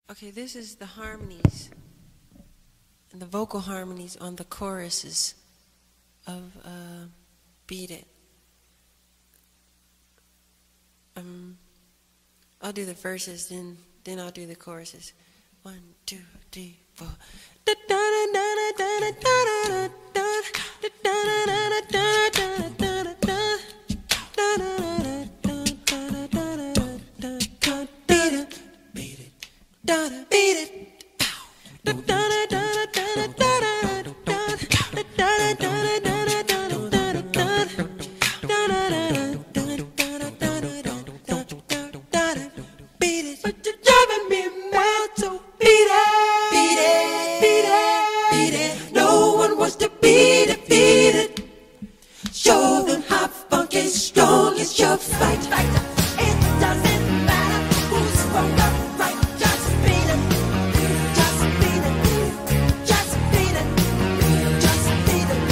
Okay, this is the harmonies and the vocal harmonies on the choruses of Beat It. I'll do the verses, then I'll do the choruses. 1, 2, 3, 4. Show them how funky strong is your fight. It doesn't matter who's wrong or right. Just beat it. Just beat it. Just beat it. Just beat it.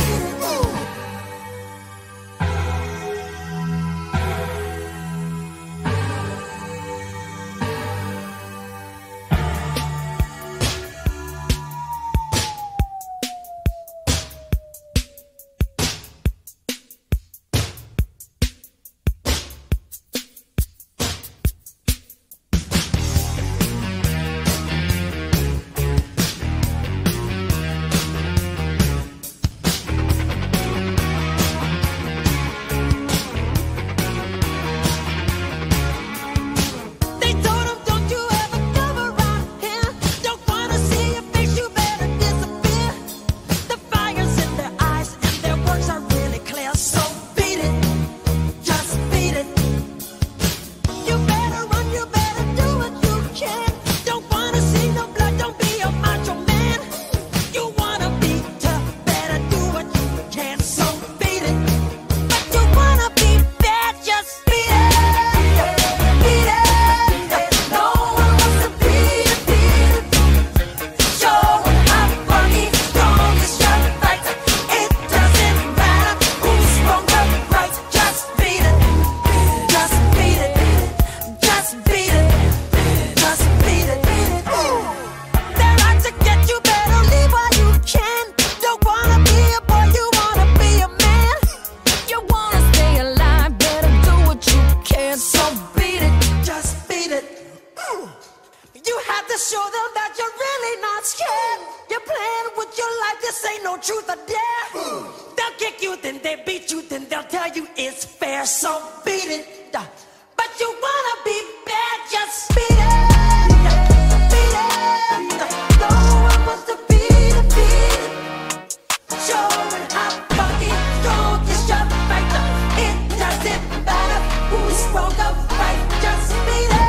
Show them that you're really not scared. You're playing with your life, this ain't no truth or dare. They'll kick you, then they beat you, then they'll tell you it's fair. So beat it. But you wanna be bad, just beat it. Beat it. No one wants to beat it, beat it. Showing how funky strong is your fight. It doesn't matter who's wrong or right, just beat it.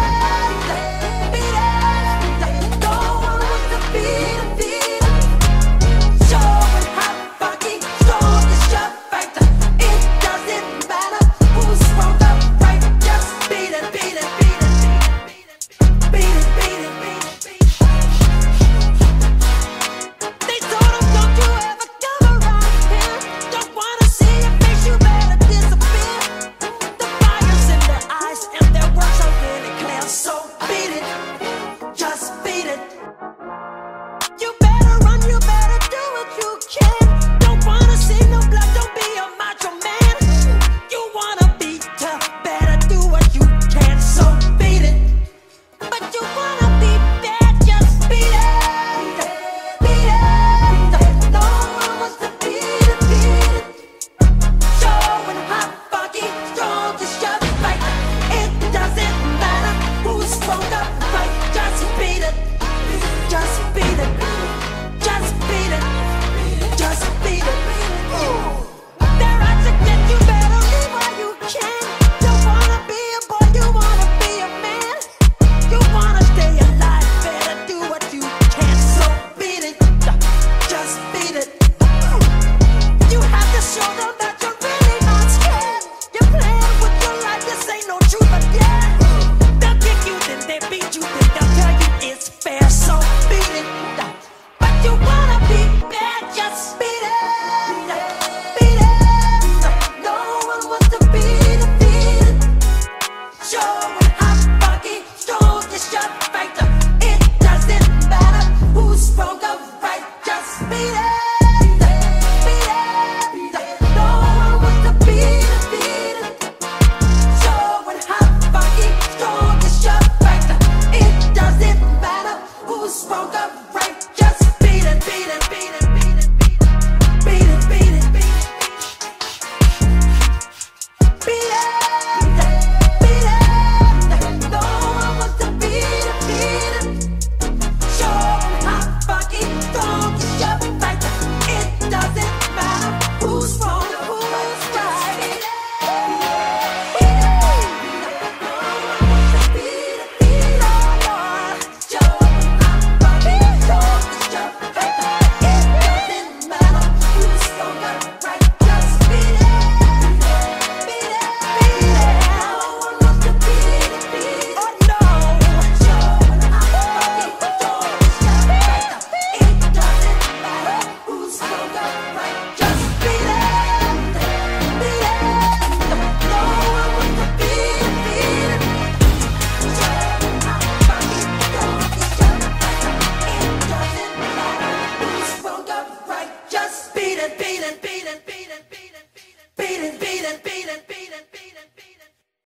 Just